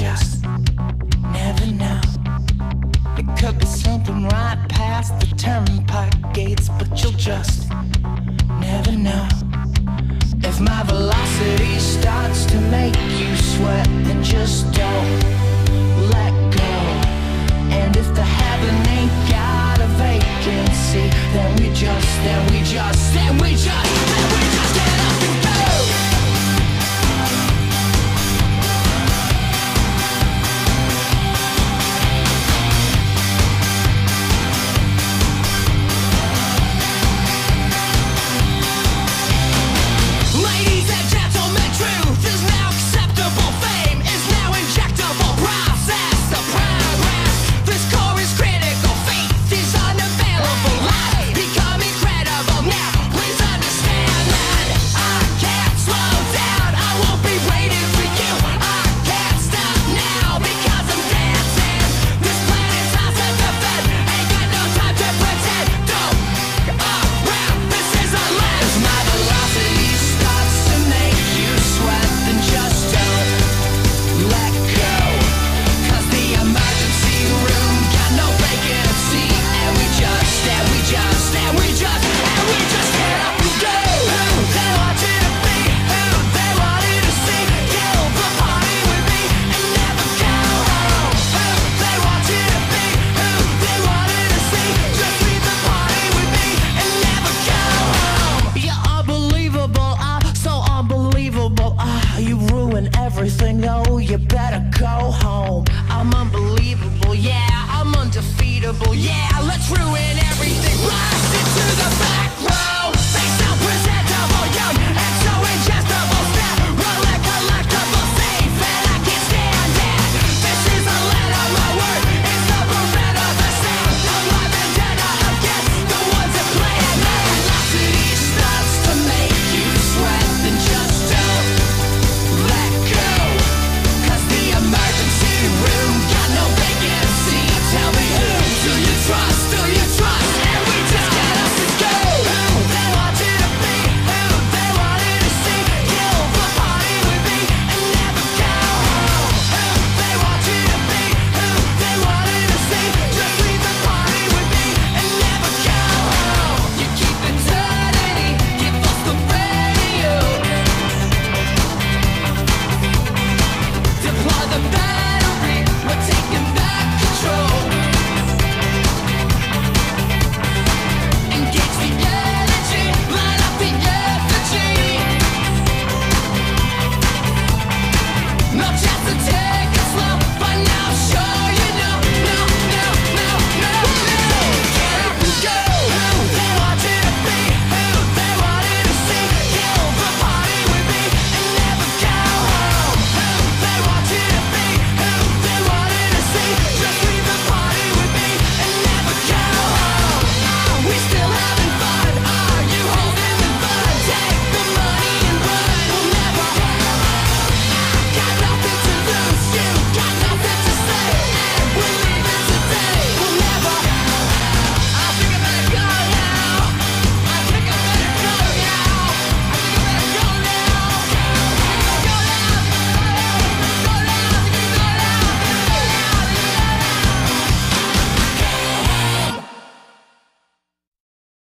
just never know. It could be something right past the turnpike gates, but you'll just never know. If my velocity starts to make you sweat, then just don't let go. And if the heaven ain't got a vacancy, then we just get up and go. Ladies and gentlemen, truth is now acceptable. Fame is now injectable. Process the progress. This core is critical. Faith is unavailable. Life become incredible. Now, please understand that I can't slow down. I won't be waiting for you. I can't stop now because I'm dancing. This planet's house to defend. Ain't got no time to pretend. Don't around. This is our land. If my velocity starts to make you sweat, then just don't let go. 'Cause the emergency room got no vacancy. And we just get up and go. Who they want you to be, who they want you to see. Kill the party with me and never go home. Who they want you to be, who they want you to see. Just leave the party with me and never go home. You're unbelievable, so unbelievable. You ruin everything, oh, you better go home. I'm unbelievable, yeah, I'm undefeatable, yeah, let's ruin everything.